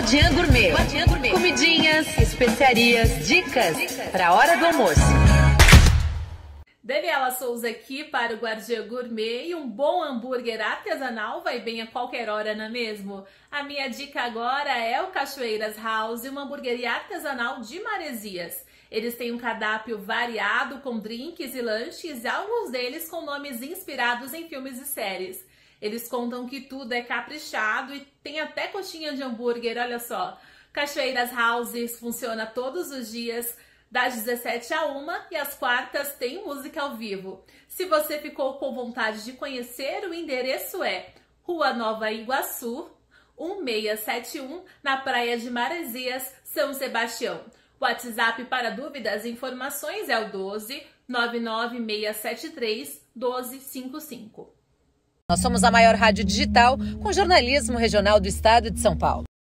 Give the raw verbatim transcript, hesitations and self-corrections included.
Guardiã Gourmet. Guardiã Gourmet. Comidinhas, especiarias, dicas para a hora do almoço. Daniela Souza aqui para o Guardiã Gourmet, e um bom hambúrguer artesanal vai bem a qualquer hora, não é mesmo? A minha dica agora é o Cachoeiras House, uma hamburgueria artesanal de Maresias. Eles têm um cardápio variado com drinks e lanches, e alguns deles com nomes inspirados em filmes e séries. Eles contam que tudo é caprichado e tem até coxinha de hambúrguer, olha só. Cachoeiras House funciona todos os dias, das dezessete à uma, e às quartas tem música ao vivo. Se você ficou com vontade de conhecer, o endereço é Rua Nova Iguaçu, um seis sete um, na Praia de Maresias, São Sebastião. O WhatsApp para dúvidas e informações é o doze, nove nove seis sete três, doze cinquenta e cinco. Nós somos a maior rádio digital com jornalismo regional do estado de São Paulo.